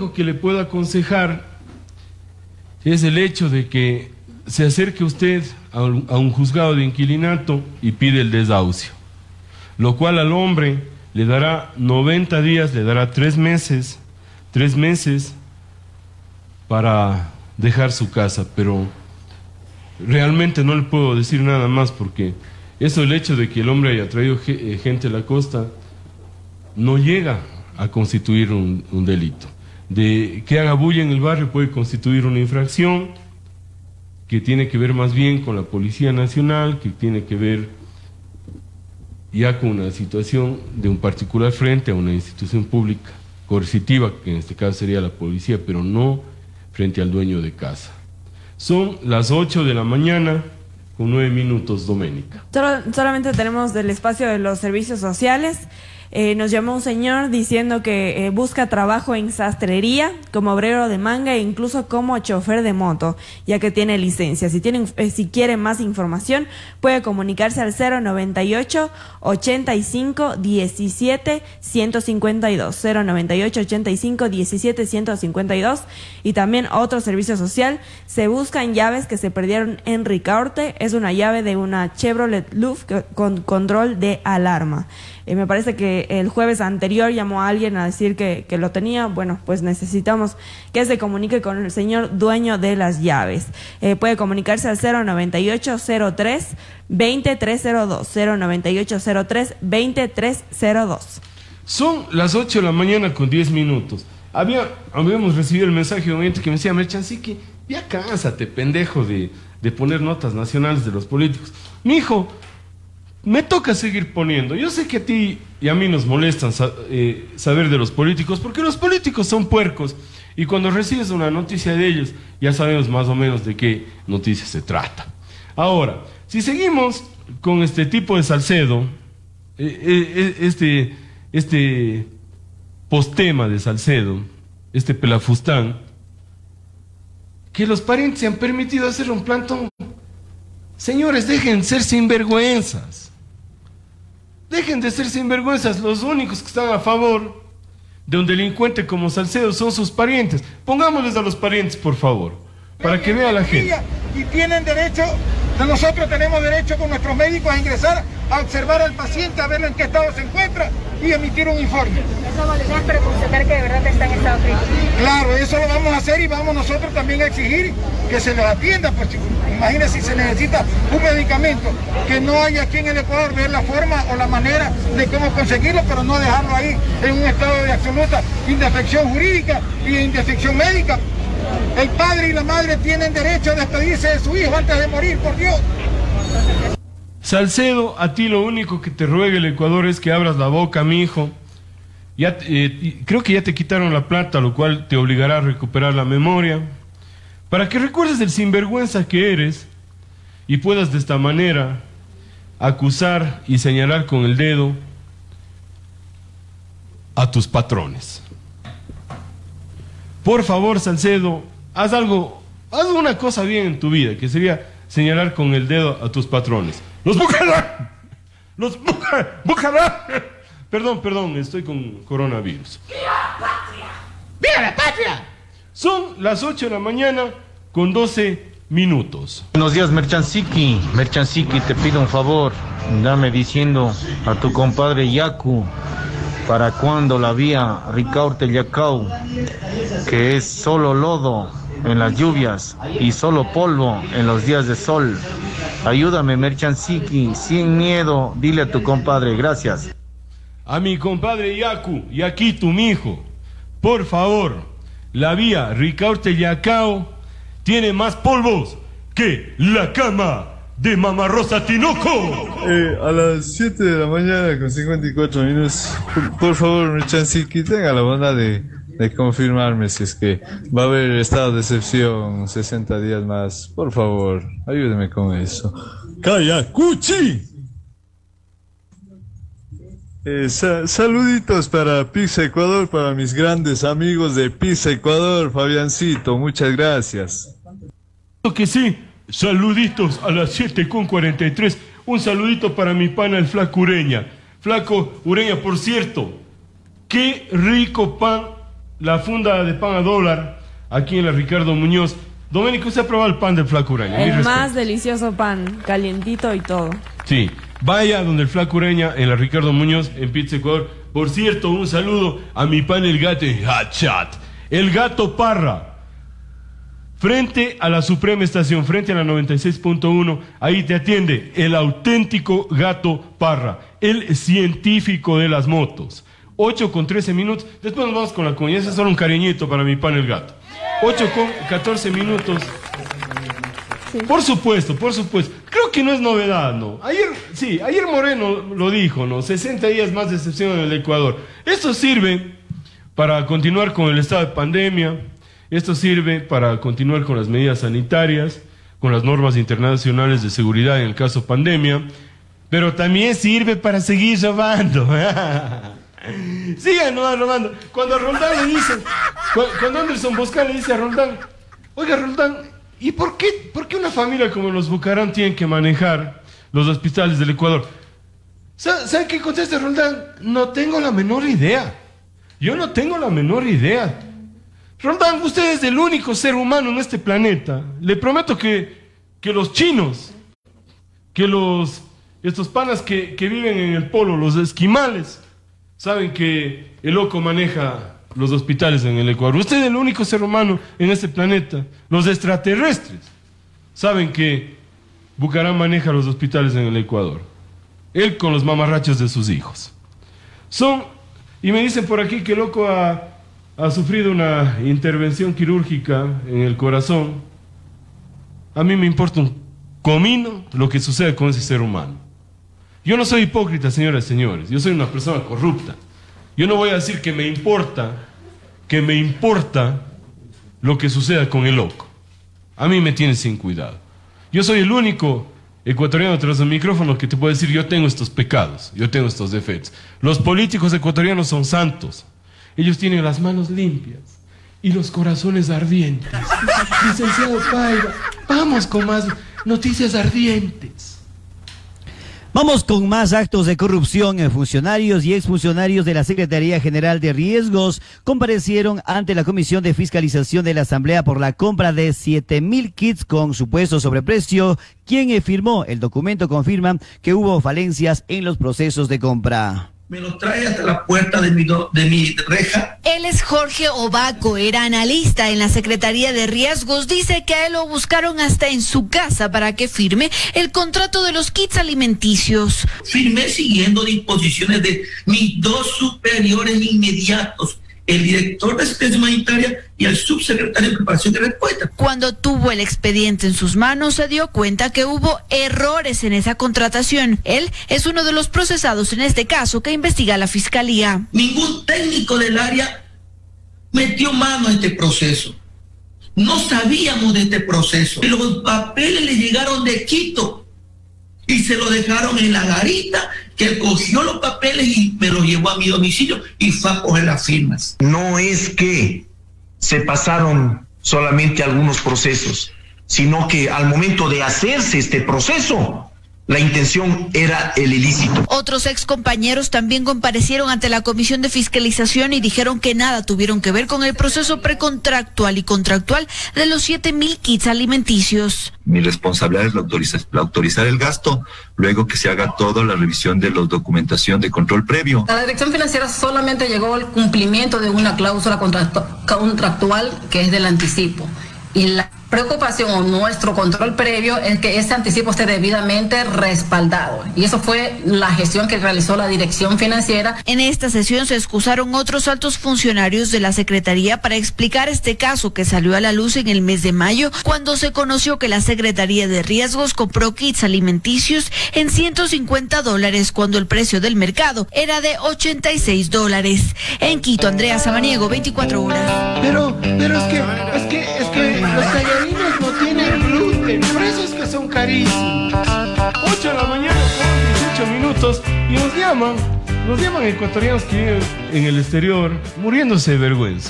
es el hecho de que se acerque usted a un juzgado de inquilinato y pide el desahucio, lo cual al hombre le dará 90 días, le dará 3 meses para dejar su casa, pero realmente no le puedo decir nada más porque eso, el hecho de que el hombre haya traído gente a la costa, no llega a constituir un delito. De que haga bulla en el barrio puede constituir una infracción que tiene que ver más bien con la Policía Nacional, que tiene que ver ya con una situación de un particular frente a una institución pública coercitiva, que en este caso sería la policía, pero no frente al dueño de casa. Son las 8 de la mañana con 9 minutos, Doménica. Solamente tenemos del espacio de los servicios sociales. Nos llamó un señor diciendo que busca trabajo en sastrería, como obrero de manga e incluso como chofer de moto, ya que tiene licencia. Si quiere más información, puede comunicarse al 098 85 17 152, 098 85 17 152. Y también otro servicio social, se buscan llaves que se perdieron en Ricaurte. Es una llave de una Chevrolet Luf con control de alarma. Me parece que el jueves anterior llamó a alguien a decir que lo tenía. Bueno, pues necesitamos que se comunique con el señor dueño de las llaves. Puede comunicarse al 098 03 2302, 098 03 2302. Son las 8 de la mañana con 10 minutos. Habíamos recibido el mensaje de un momento que me decía, Merchancique, ya cánsate, pendejo, de poner notas nacionales de los políticos. Mijo, me toca seguir poniendo. Yo sé que a ti y a mí nos molestan saber de los políticos, porque los políticos son puercos, y cuando recibes una noticia de ellos, ya sabemos más o menos de qué noticia se trata. Ahora, si seguimos con este tipo de Salcedo, este postema de Salcedo, este pelafustán, que los parientes se han permitido hacer un plantón. Señores, dejen ser sinvergüenzas. Dejen de ser sinvergüenzas. Los únicos que están a favor de un delincuente como Salcedo son sus parientes. Pongámosles a los parientes, por favor. para que vea la gente. Y tienen derecho, nosotros tenemos derecho con nuestros médicos a ingresar, a observar al paciente, a ver en qué estado se encuentra y emitir un informe. Eso es para constatar que de verdad está en estado crítico. Claro, eso lo vamos a hacer y vamos nosotros también a exigir que se les atienda, pues imagínense si se necesita un medicamento, que no hay aquí en el Ecuador, ver la forma o la manera de cómo conseguirlo, pero no dejarlo ahí en un estado de absoluta indefección jurídica y de indefección médica. El padre y la madre tienen derecho a despedirse de su hijo antes de morir, por Dios. Salcedo, a ti lo único que te ruega el Ecuador es que abras la boca, mi hijo. Ya, creo que ya te quitaron la plata, lo cual te obligará a recuperar la memoria, para que recuerdes el sinvergüenza que eres y puedas de esta manera acusar y señalar con el dedo a tus patrones. Por favor, Salcedo, haz una cosa bien en tu vida, que sería señalar con el dedo a tus patrones. ¡Los Bucaram! ¡Los Bucaram! Perdón, estoy con coronavirus. ¡Viva la patria! ¡Viva la patria! Son las 8 de la mañana con 12 minutos. Buenos días, Merchansiki. Merchansiki, te pido un favor. Dame diciendo a tu compadre Yaku, ¿para cuándo la vía Ricaurte-Yacau? Que es solo lodo en las lluvias y solo polvo en los días de sol. Ayúdame, Merchansiki, sin miedo, dile a tu compadre, gracias. A mi compadre Yaku, y aquí tu mijo, por favor, la vía Ricaurte-Yacau tiene más polvos que la cama de Mamá Rosa Tinoco. A las 7 de la mañana con 54 minutos, por favor, Merchansiki, tenga la bondad de confirmarme si es que va a haber estado de excepción 60 días más. Por favor, ayúdeme con eso. ¡Calla, Cuchi! Saluditos para Pizza Ecuador, para mis grandes amigos de Pizza Ecuador, Fabiancito, muchas gracias. Que sí, saluditos a las 7:43. Un saludito para mi pana el Flaco Ureña. Flaco Ureña, por cierto, qué rico pan, la funda de pan a dólar, aquí en la Ricardo Muñoz. Doménico, ¿usted ha probado el pan del Flaco Ureña? El más delicioso pan, calientito y todo. Sí, vaya donde el Flaco Ureña, en la Ricardo Muñoz, en Pizza Ecuador. Por cierto, un saludo a mi pan el gato Hatchat, el gato Parra. Frente a la Suprema Estación, frente a la 96.1, ahí te atiende el auténtico gato Parra, el científico de las motos. 8:13 minutos, después nos vamos con la cuña, ese es solo un cariñito para mi pan el gato. 8:14 minutos. Sí. Por supuesto, creo que no es novedad, ¿no? Ayer Moreno lo dijo, ¿no? 60 días más de excepción en el Ecuador. Esto sirve para continuar con el estado de pandemia. Esto sirve para continuar con las medidas sanitarias, con las normas internacionales de seguridad en el caso pandemia, pero también sirve para seguir robando. Sigan robando. Cuando a Roldán le dicen, cuando Anderson Boscan le dice a Roldán, oiga Roldán, ¿y por qué una familia como los Bucaram tienen que manejar los hospitales del Ecuador? ¿Saben qué contesta Roldán? No tengo la menor idea. Yo no tengo la menor idea. Roldán, usted es el único ser humano en este planeta. Le prometo que los chinos, que estos panas que viven en el polo, los esquimales, saben que el loco maneja los hospitales en el Ecuador. Usted es el único ser humano en este planeta. Los extraterrestres saben que Bucaram maneja los hospitales en el Ecuador. Él con los mamarrachos de sus hijos. Y me dicen por aquí que el loco ha sufrido una intervención quirúrgica en el corazón. A mí me importa un comino lo que sucede con ese ser humano. Yo no soy hipócrita, señoras y señores. Yo soy una persona corrupta. Yo no voy a decir que me importa lo que suceda con el loco. A mí me tiene sin cuidado. Yo soy el único ecuatoriano tras el micrófono que te puede decir yo tengo estos pecados, yo tengo estos defectos. Los políticos ecuatorianos son santos. Ellos tienen las manos limpias y los corazones ardientes. Licenciado Paiva, vamos con más noticias ardientes. Vamos con más actos de corrupción. Funcionarios y exfuncionarios de la Secretaría General de Riesgos comparecieron ante la Comisión de Fiscalización de la Asamblea por la compra de 7,000 kits con supuesto sobreprecio. Quien firmó el documento confirma que hubo falencias en los procesos de compra. Me lo trae hasta la puerta de mi reja. Él es Jorge Obaco, era analista en la Secretaría de Riesgos. Dice que a él lo buscaron hasta en su casa para que firme el contrato de los kits alimenticios. Firmé siguiendo disposiciones de mis dos superiores inmediatos, el director de asistencia humanitaria y el subsecretario de preparación de respuesta. Cuando tuvo el expediente en sus manos, se dio cuenta que hubo errores en esa contratación. Él es uno de los procesados en este caso que investiga la Fiscalía. Ningún técnico del área metió mano a este proceso. No sabíamos de este proceso. Los papeles le llegaron de Quito y se lo dejaron en la garita, que él cogió los papeles y me los llevó a mi domicilio y fue a coger las firmas. No es que se pasaron solamente algunos procesos, sino que al momento de hacerse este proceso, la intención era el ilícito. Otros excompañeros también comparecieron ante la Comisión de Fiscalización y dijeron que nada tuvieron que ver con el proceso precontractual y contractual de los 7,000 kits alimenticios. Mi responsabilidad es autorizar el gasto, luego que se haga toda la revisión de la documentación de control previo. A la Dirección Financiera solamente llegó el cumplimiento de una cláusula contractual que es del anticipo. Y la preocupación o nuestro control previo es que ese anticipo esté debidamente respaldado. Y eso fue la gestión que realizó la Dirección Financiera. En esta sesión se excusaron otros altos funcionarios de la Secretaría para explicar este caso que salió a la luz en el mes de mayo, cuando se conoció que la Secretaría de Riesgos compró kits alimenticios en $150 cuando el precio del mercado era de $86. En Quito, Andrea Samaniego, 24 horas. Pero es que los tallarines no tienen gluten, por eso es que son carísimos. 8 de la mañana con 18 minutos y nos llaman ecuatorianos que viven en el exterior muriéndose de vergüenza.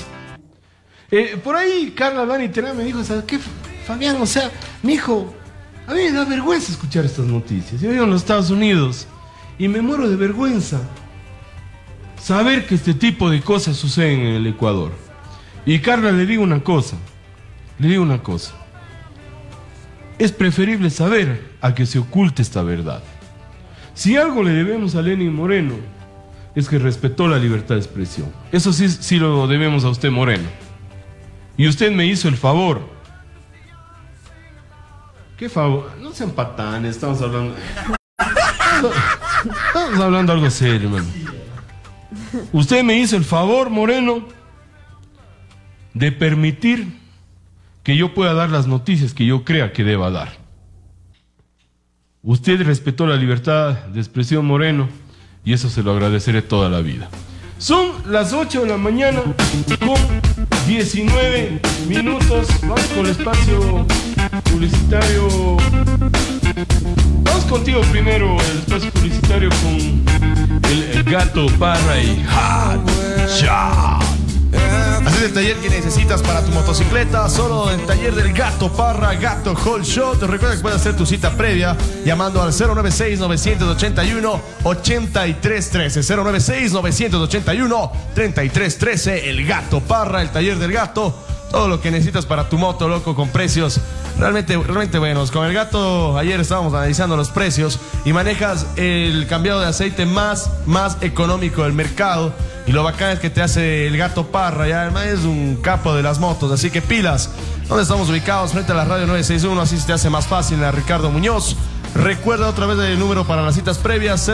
Por ahí Carla Dani Terá me dijo, ¿sabes qué, Fabián? O sea, mijo, a mí me da vergüenza escuchar estas noticias. Yo vivo en los Estados Unidos y me muero de vergüenza saber que este tipo de cosas suceden en el Ecuador. Y Carla, le digo una cosa. Es preferible saber a que se oculte esta verdad. Si algo le debemos a Lenín Moreno, es que respetó la libertad de expresión. Eso sí lo debemos a usted, Moreno. Y usted me hizo el favor. ¿Qué favor? No sean patanes, estamos hablando algo serio, hermano. Usted me hizo el favor, Moreno, de permitir que yo pueda dar las noticias que yo crea que deba dar. Usted respetó la libertad de expresión, Moreno, y eso se lo agradeceré toda la vida. Son las 8 de la mañana con 19 minutos. Vamos con el espacio publicitario. Vamos contigo primero, el espacio publicitario con el Gato Parra y Hot Shot. Así es el taller que necesitas para tu motocicleta, solo en el taller del Gato Parra, Gato Hot Shot. Recuerda que puedes hacer tu cita previa llamando al 096-981-8313. 096-981-3313. El Gato Parra, el taller del Gato. Todo lo que necesitas para tu moto, loco, con precios realmente buenos. Con el Gato ayer estábamos analizando los precios y manejas el cambiado de aceite más económico del mercado. Y lo bacán es que te hace el Gato Parra, ya además es un capo de las motos, así que pilas. ¿Dónde estamos ubicados? Frente a la radio 961, así se te hace más fácil, a Ricardo Muñoz. Recuerda otra vez el número para las citas previas,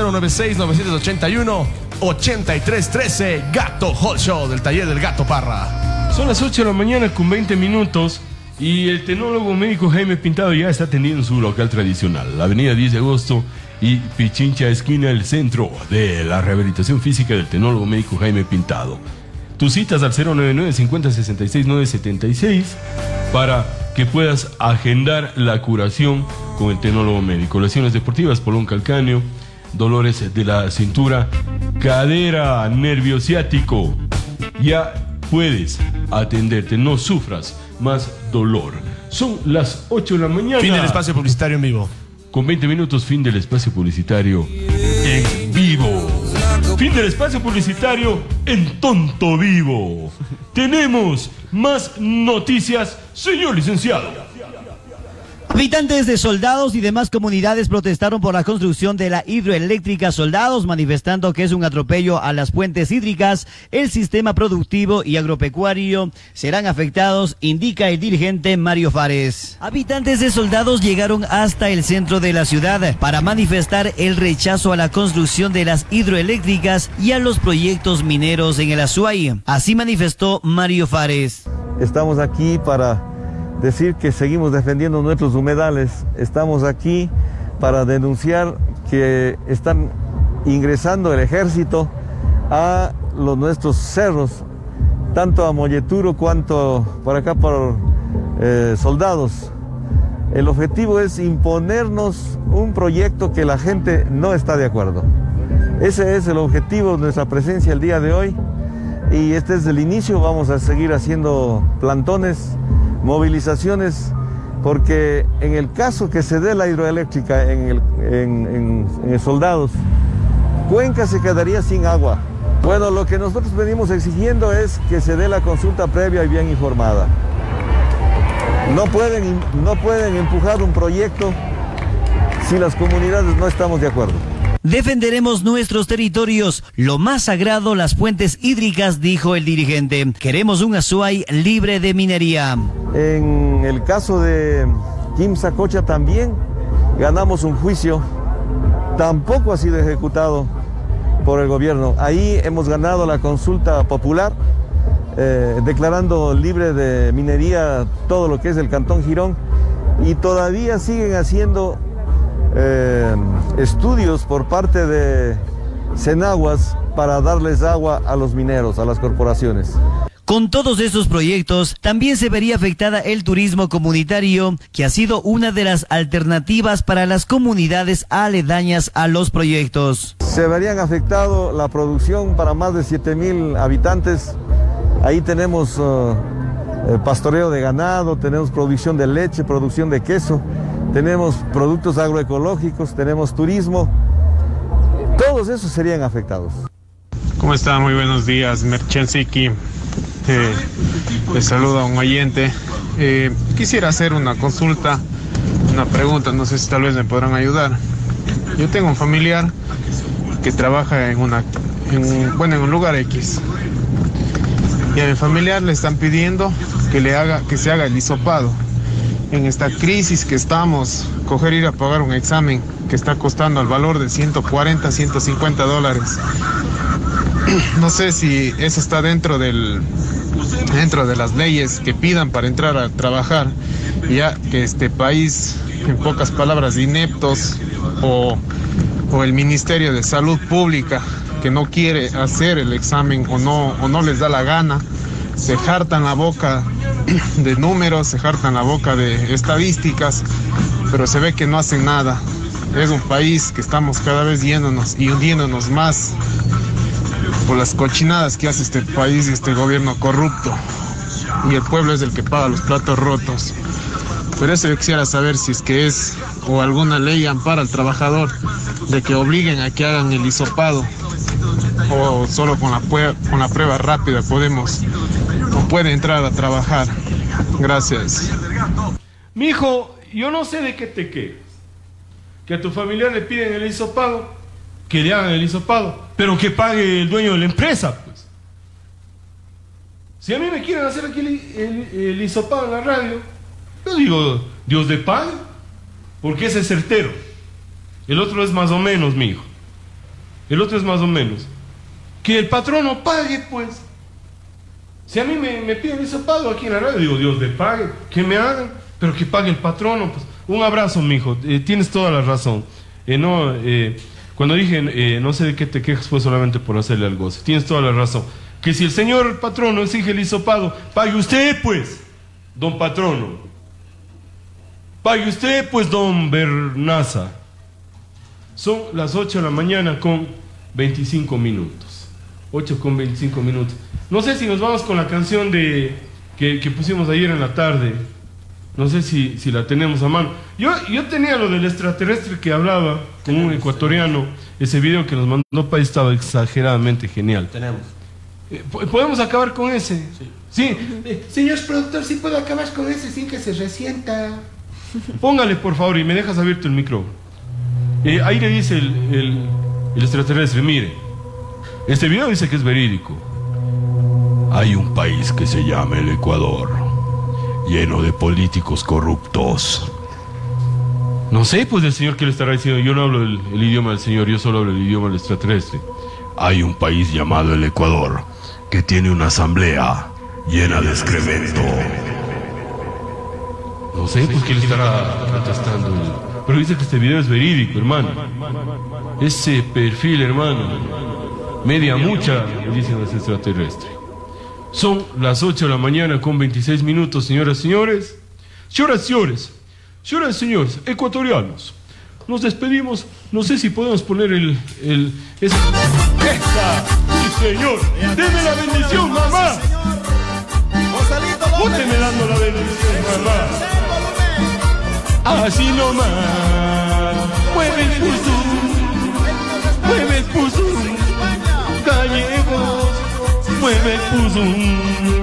096-981-8313. Gato Hot Show, del taller del Gato Parra. Son las 8 de la mañana con 20 minutos y el tecnólogo médico Jaime Pintado ya está atendiendo en su local tradicional, la avenida 10 de agosto y Pichincha, esquina, el centro de la rehabilitación física del tecnólogo médico Jaime Pintado. Tus citas al 099-50-66-976 para que puedas agendar la curación con el tecnólogo médico. Lesiones deportivas, polón calcáneo, dolores de la cintura, cadera, nervio ciático. Ya puedes atenderte, no sufras más dolor. Son las 8 de la mañana. Fin del espacio publicitario en vivo. con 20 minutos, fin del espacio publicitario en vivo. Fin del espacio publicitario en Tonto Vivo. Tenemos más noticias, señor licenciado. Habitantes de Soldados y demás comunidades protestaron por la construcción de la hidroeléctrica Soldados, manifestando que es un atropello a las fuentes hídricas. El sistema productivo y agropecuario serán afectados, indica el dirigente Mario Fares. Habitantes de Soldados llegaron hasta el centro de la ciudad para manifestar el rechazo a la construcción de las hidroeléctricas y a los proyectos mineros en el Azuay. Así manifestó Mario Fares. Estamos aquí para decir que seguimos defendiendo nuestros humedales. Estamos aquí para denunciar que están ingresando el ejército a nuestros cerros, tanto a Molleturo cuanto por acá por Soldados. El objetivo es imponernos un proyecto que la gente no está de acuerdo. Ese es el objetivo de nuestra presencia el día de hoy, y este es el inicio. Vamos a seguir haciendo plantones, movilizaciones, porque en el caso que se dé la hidroeléctrica en Soldados, Cuenca se quedaría sin agua. Bueno, lo que nosotros venimos exigiendo es que se dé la consulta previa y bien informada. No pueden empujar un proyecto si las comunidades no estamos de acuerdo. Defenderemos nuestros territorios, lo más sagrado, las fuentes hídricas, dijo el dirigente. Queremos un Azuay libre de minería. En el caso de Quimsacocha también ganamos un juicio, tampoco ha sido ejecutado por el gobierno. Ahí hemos ganado la consulta popular, declarando libre de minería todo lo que es el Cantón Girón, y todavía siguen haciendo estudios por parte de Cenaguas para darles agua a los mineros, a las corporaciones. Con todos estos proyectos, también se vería afectada el turismo comunitario, que ha sido una de las alternativas para las comunidades aledañas a los proyectos. Se verían afectado la producción para más de 7,000 habitantes. Ahí tenemos pastoreo de ganado, tenemos producción de leche, producción de queso, tenemos productos agroecológicos, tenemos turismo. Todos esos serían afectados. ¿Cómo está? Muy buenos días, Merchansiki. Les saluda un oyente. Quisiera hacer una consulta, una pregunta, no sé si tal vez me podrán ayudar. Yo tengo un familiar que trabaja en un lugar X. Y a mi familiar le están pidiendo que se haga el hisopado. En esta crisis que estamos, ir a pagar un examen que está costando al valor de $140, $150. No sé si eso está dentro de las leyes que pidan para entrar a trabajar, ya que este país, en pocas palabras, ineptos, o el Ministerio de Salud Pública, que no quiere hacer el examen o no les da la gana, se jartan la boca de números, se jartan la boca de estadísticas, pero se ve que no hacen nada. Es un país que estamos cada vez yéndonos y hundiéndonos más por las cochinadas que hace este país y este gobierno corrupto, y el pueblo es el que paga los platos rotos. Por eso yo quisiera saber si es que es o alguna ley ampara al trabajador de que obliguen a que hagan el hisopado, o solo con la prueba rápida puede entrar a trabajar. Gracias. Mijo, yo no sé de qué te quejas. Que a tu familiar le piden el hisopado, que le hagan el hisopado, pero que pague el dueño de la empresa, pues. Si a mí me quieren hacer aquí el hisopado en la radio, yo digo, Dios le pague, porque ese es certero. El otro es más o menos, mi hijo. El otro es más o menos. Que el patrono pague, pues. Si a mí me piden el hisopado aquí en la radio, digo, Dios le pague, que me hagan, pero que pague el patrono, pues. Un abrazo, mi hijo, tienes toda la razón. Cuando dije, no sé de qué te quejas, fue solamente por hacerle al goce. Tienes toda la razón. Que si el señor patrono exige el hisopado, pague usted, pues, don patrono. Pague usted, pues, don Bernaza. Son las 8 de la mañana con 25 minutos. 8 con 25 minutos. No sé si nos vamos con la canción que pusimos ayer en la tarde. No sé si la tenemos a mano. Yo tenía lo del extraterrestre que hablaba con un ecuatoriano. Ese video que nos mandó País estaba exageradamente genial. Tenemos. ¿Podemos acabar con ese? Sí. Señor productor, ¿sí puedo acabar con ese sin que se resienta? Póngale, por favor, y me dejas abierto el micrófono. Ahí le dice el extraterrestre, mire, este video dice que es verídico. Hay un país que se llama el Ecuador, lleno de políticos corruptos. No sé, pues, el señor que le estará diciendo. Yo no hablo el idioma del señor, yo solo hablo el idioma del extraterrestre. Hay un país llamado el Ecuador que tiene una asamblea llena de excremento. No sé, pues, qué le estará protestando. Pero dice que este video es verídico, hermano. Ese perfil, hermano, media mucha, le dicen los extraterrestres. Son las 8 de la mañana con 26 minutos, señoras y señores. Señoras y señores, ecuatorianos, nos despedimos. No sé si podemos poner ¡Esa! ¡Sí, señor! ¡Deme la bendición, mamá! ¡Úteme dando la bendición, mamá! Así nomás. Mueve el puzum, gallegos. Mueve el puzum.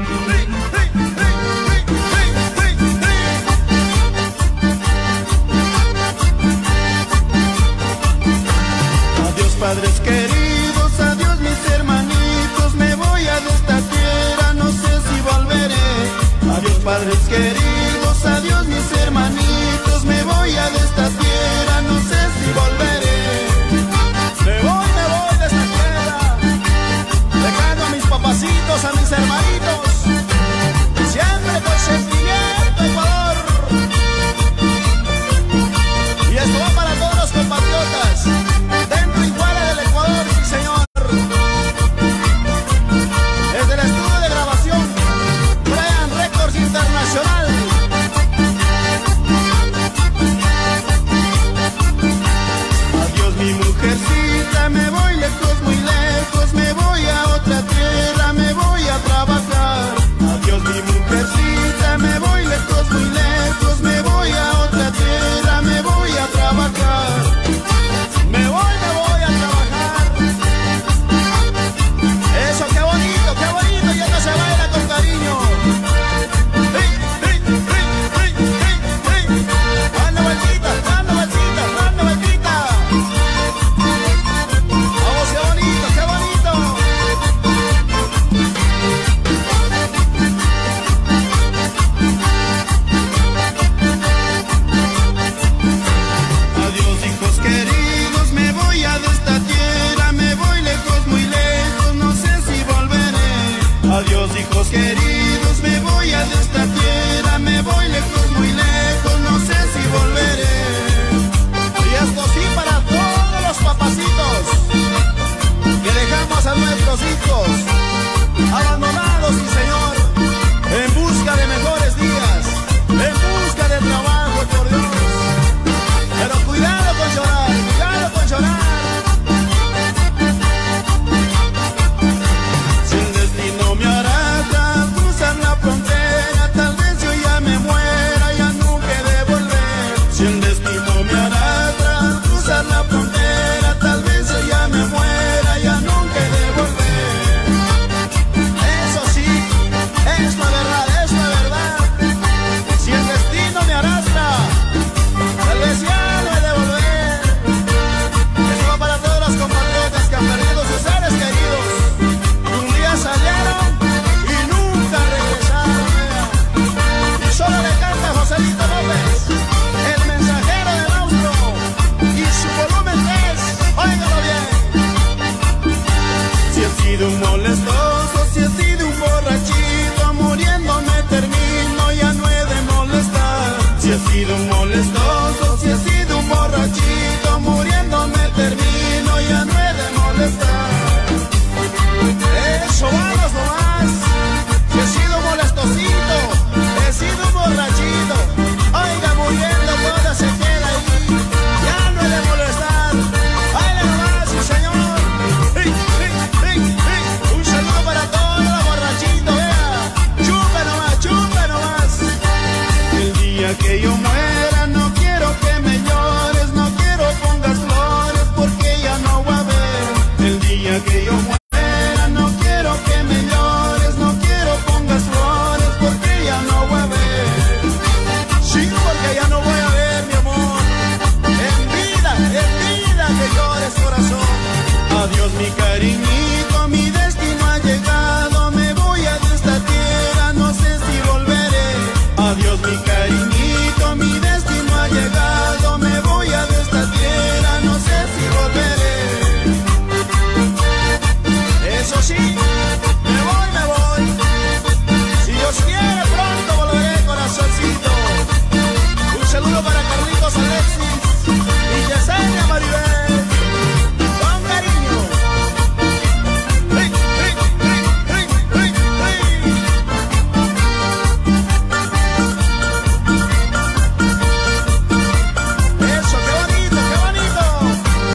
Adiós, padres queridos, adiós mis hermanitos, me voy a de esta tierra, no sé si volveré. Adiós, padres queridos, adiós mis hermanitos, me voy a de esta tierra, no sé si volveré. Me voy de esta tierra, dejando a mis papacitos, a mis hermanitos, siempre con sentimiento, Ecuador. Y esto va para todos los compatriotas, dentro y fuera del Ecuador, sí señor. Desde el estudio de grabación, Brian Records Internacional. Adiós mi cariñito, mi destino ha llegado.